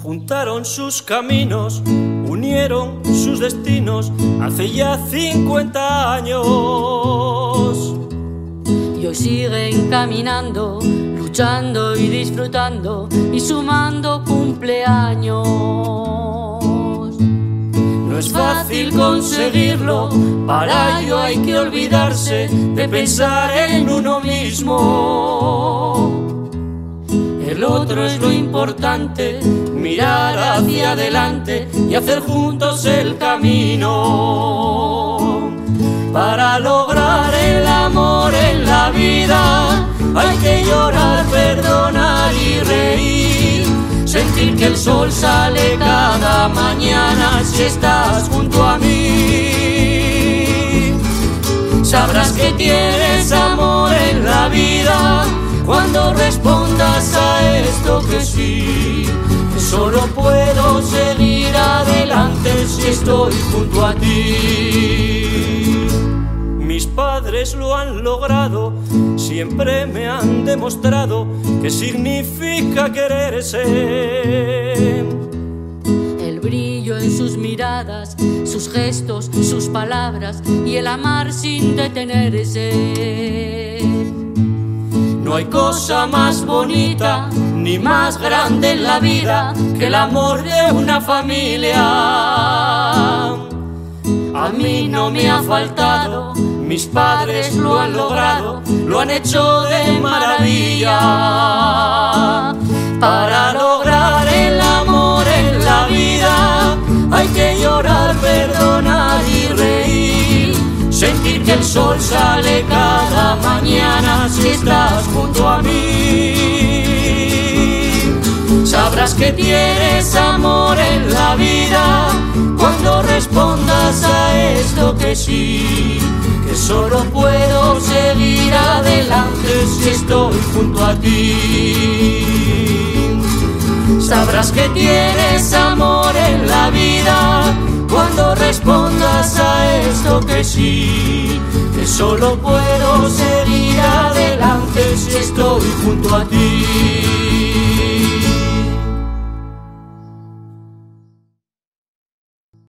Juntaron sus caminos, unieron sus destinos hace ya 50 años. Y hoy siguen caminando, luchando y disfrutando y sumando cumpleaños. No es fácil conseguirlo, para ello hay que olvidarse de pensar en uno mismo. El otro es lo importante, mirar hacia adelante y hacer juntos el camino. Para lograr el amor en la vida hay que llorar, perdonar y reír. Sentir que el sol sale cada mañana si estás junto a mí. Sabrás que tienes amor en la vida cuando respondas a esto que sí, que solo puedo seguir adelante si estoy junto a ti. Mis padres lo han logrado, siempre me han demostrado qué significa quererse. El brillo en sus miradas, sus gestos, sus palabras y el amar sin detenerse. No hay cosa más bonita ni más grande en la vida que el amor de una familia. A mí no me ha faltado, mis padres lo han logrado, lo han hecho de maravilla. Para lograr el amor en la vida hay que llorar, perdonar y reír. Sentir que el sol sale cada mañana si estás junto a mí. Sabrás que tienes amor en la vida cuando respondas a esto que sí, que solo puedo seguir adelante si estoy junto a ti. Sabrás que tienes amor en la vida cuando respondas a esto que sí, que solo puedo seguir adelante si estoy junto a ti.